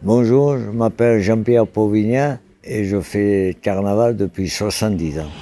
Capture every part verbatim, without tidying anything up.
Bonjour, je m'appelle Jean-Pierre Pauvignat et je fais carnaval depuis soixante-dix ans.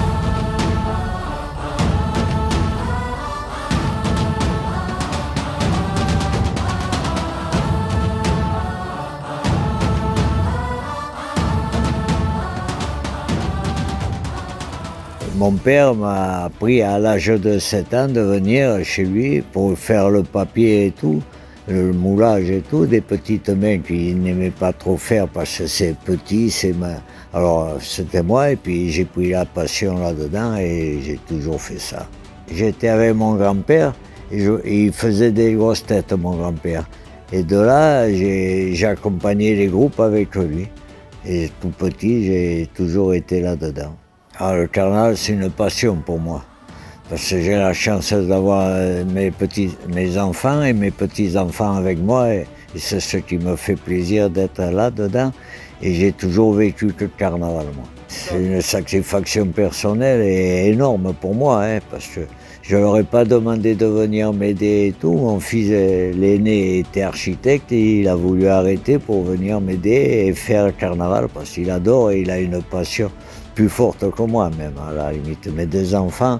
Mon père m'a appris à l'âge de sept ans de venir chez lui pour faire le papier et tout, le moulage et tout, des petites mains qu'il n'aimait pas trop faire parce que c'est petit, c'est ma... Alors c'était moi et puis j'ai pris la passion là-dedans et j'ai toujours fait ça. J'étais avec mon grand-père et, je... et il faisait des grosses têtes, mon grand-père. Et de là, j'ai accompagné les groupes avec lui. Et tout petit, j'ai toujours été là-dedans. Alors, le carnaval, c'est une passion pour moi, parce que j'ai la chance d'avoir mes petits, mes enfants et mes petits-enfants avec moi, et, et c'est ce qui me fait plaisir d'être là-dedans, et j'ai toujours vécu que le carnaval, moi. C'est une satisfaction personnelle et énorme pour moi, hein, parce que je leur ai pas demandé de venir m'aider et tout. Mon fils, l'aîné, était architecte et il a voulu arrêter pour venir m'aider et faire le carnaval, parce qu'il adore et il a une passion plus forte que moi même, à la limite. Mes deux enfants,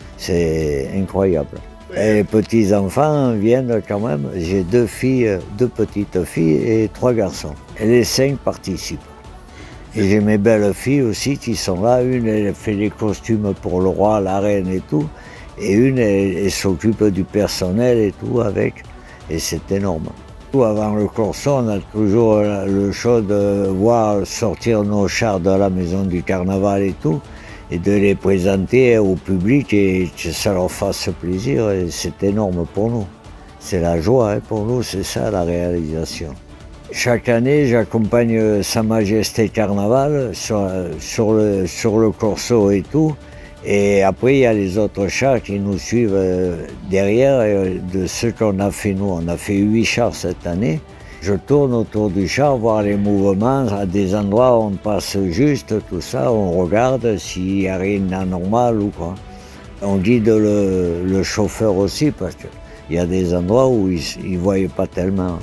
c'est incroyable. Et les petits-enfants viennent quand même. J'ai deux filles, deux petites filles et trois garçons. Et les cinq participent. Et j'ai mes belles filles aussi qui sont là. Une, elle fait les costumes pour le roi, la reine et tout. Et une, elle, elle s'occupe du personnel et tout avec. Et c'est énorme. Avant le corso, on a toujours le choix de voir sortir nos chars de la maison du carnaval et tout, et de les présenter au public et que ça leur fasse plaisir. Et c'est énorme pour nous. C'est la joie, hein, pour nous, c'est ça la réalisation. Chaque année, j'accompagne Sa Majesté Carnaval sur, sur, le, sur le corso et tout. Et après, il y a les autres chars qui nous suivent derrière de ce qu'on a fait nous. On a fait huit chars cette année. Je tourne autour du char, voir les mouvements, à des endroits où on passe juste, tout ça, on regarde s'il n'y a rien d'anormal ou quoi. On guide le, le chauffeur aussi, parce qu'il y a des endroits où il ne voyait pas tellement.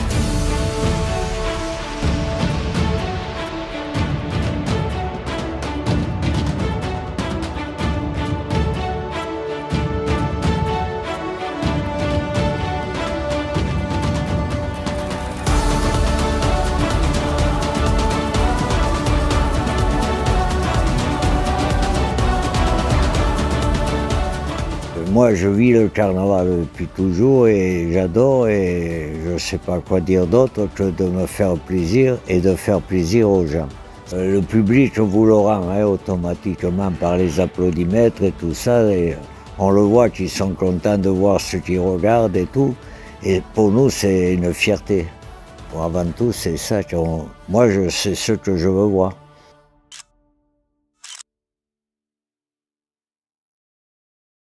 Moi, je vis le carnaval depuis toujours et j'adore, et je ne sais pas quoi dire d'autre que de me faire plaisir et de faire plaisir aux gens. Le public vous le rend, hein, automatiquement par les applaudimètres et tout ça. Et on le voit qu'ils sont contents de voir ceux qui regardent et tout. Et pour nous, c'est une fierté. Pour avant tout, c'est ça que moi, c'est ce que je veux voir.